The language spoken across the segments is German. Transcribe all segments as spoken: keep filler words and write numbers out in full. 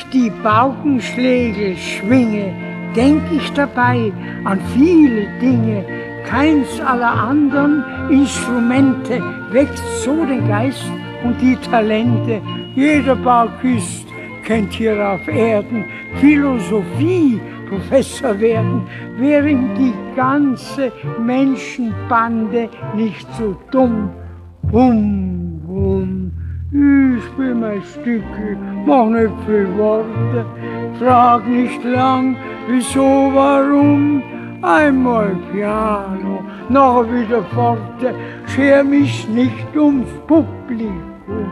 die Paukenschläge schwinge, denk ich dabei an viele Dinge. Keins aller anderen Instrumente wächst so den Geist und die Talente. Jeder Paukist kennt hier auf Erden Philosophie, Professor werden, wäre ihm die ganze Menschenbande nicht so dumm. Bum, bum, ich spiel mein Stücke, mach nicht viel Worte, frag nicht lang, wieso, warum. Einmal Piano, nachher wieder Forte, scher mich nicht ums Publikum.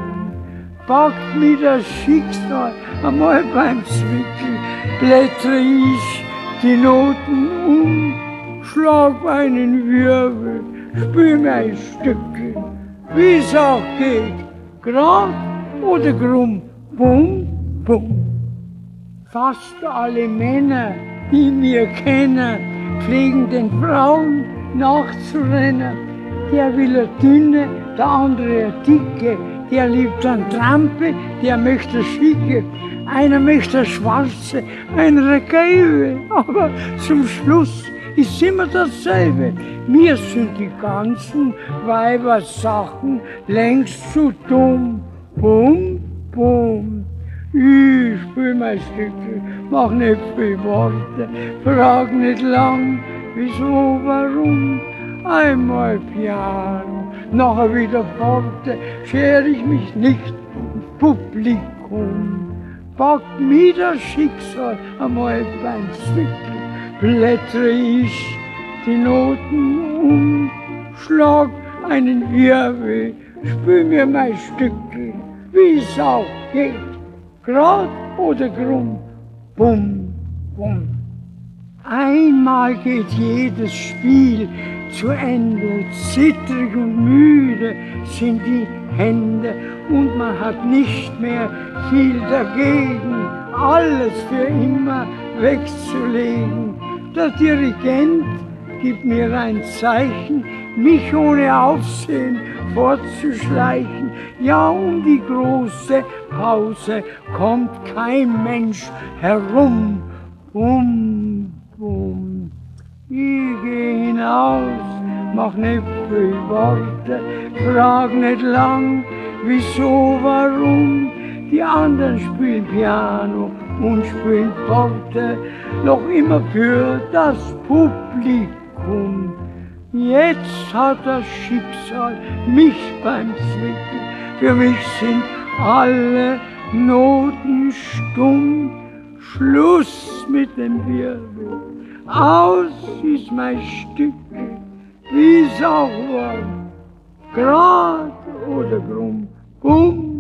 Packt mir das Schicksal einmal beim Zwickel, blättere ich die Noten um, schlag einen Wirbel, spiel mir ein Stückchen, wie's auch geht, grad oder krumm, bum, bum. Fast alle Männer, die wir kennen, pflegen den Frauen nachzurennen. Der will eine dünne, der andere eine dicke, der liebt einen Trampe, der möchte eine schicke, einer möchte eine schwarze, einer eine gelbe, aber zum Schluss ist immer dasselbe. Mir sind die ganzen Weibersachen längst zu dumm. Bum, bum. Ich spiel mein Stückchen, mach nicht viel Worte, frag nicht lang, wieso, warum. Einmal Piano, nachher wieder Forte, scher ich mich nicht ums Publikum. Packt mir das Schicksal einmal beim Zwickel, blättere ich die Noten um, schlag einen Wirbel, spiel mir mein Stückchen, wie's auch geht. Grad oder krumm, bum, bum. Einmal geht jedes Spiel zu Ende, zittrig und müde sind die Hände und man hat nicht mehr viel dagegen, alles für immer wegzulegen. Der Dirigent gibt mir ein Zeichen, mich ohne Aufsehen fortzuschleichen. Ja, um die große Pause kommt kein Mensch herum. Bum, bum. Ich geh hinaus, mach nicht viel Worte, frag nicht lang, wieso, warum. Die anderen spielen Piano und spielen Forte, noch immer für das Publikum. Jetzt hat das Schicksal mich beim Zwickel, für mich sind alle Noten stumm. Schluss mit dem Wirbel, aus ist mein Stück, wie's auch war, grad oder krumm, bum.